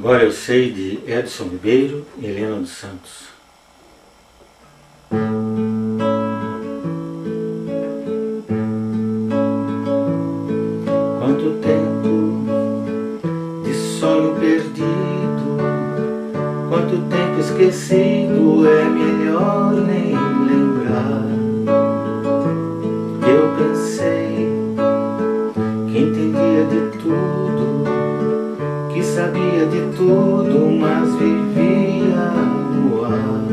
Agora eu sei, de Edson Ribeiro e Helena dos Santos. Quanto tempo de sonho perdido, quanto tempo esquecido, é melhor nem lembrar. Eu pensei que entendia de tudo, que sabia de tudo, mas vivia no ar.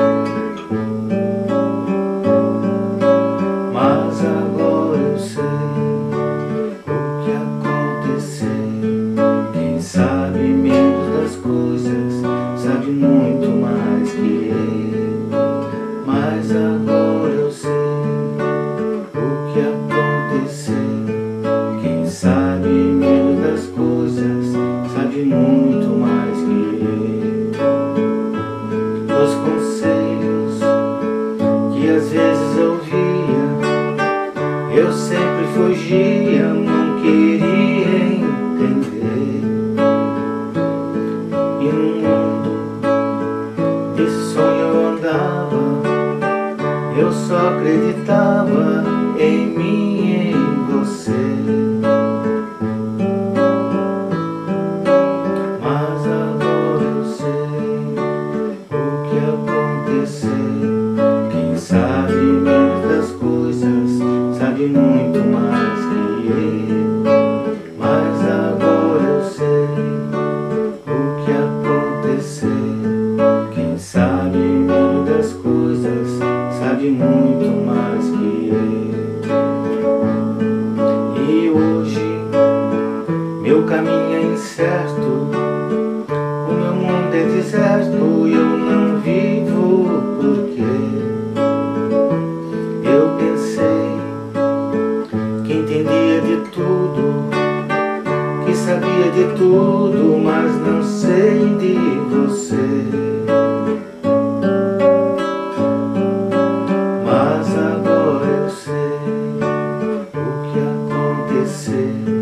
Mas agora eu sei o que aconteceu. Quem sabe menos das coisas sabe muito mais que eu. Mas agora eu sei o que aconteceu. Quem sabe menos das coisas sabe muito mais que eu. Os conselhos que às vezes ouvia, eu sempre fugia, não queria entender. E num mundo de sonho eu andava, eu só acreditava em mim e em você. Mas agora eu sei o que aconteceu. Quem sabe menos das coisas sabe muito mais que eu. Mas agora eu sei o que aconteceu. Quem sabe menos das coisas sabe muito mais que eu. E hoje meu caminho é incerto, o meu mundo é deserto e eu não vivo porque eu pensei que entendia de tudo, que sabia de tudo, mas não sei de você. Mas agora eu sei o que aconteceu.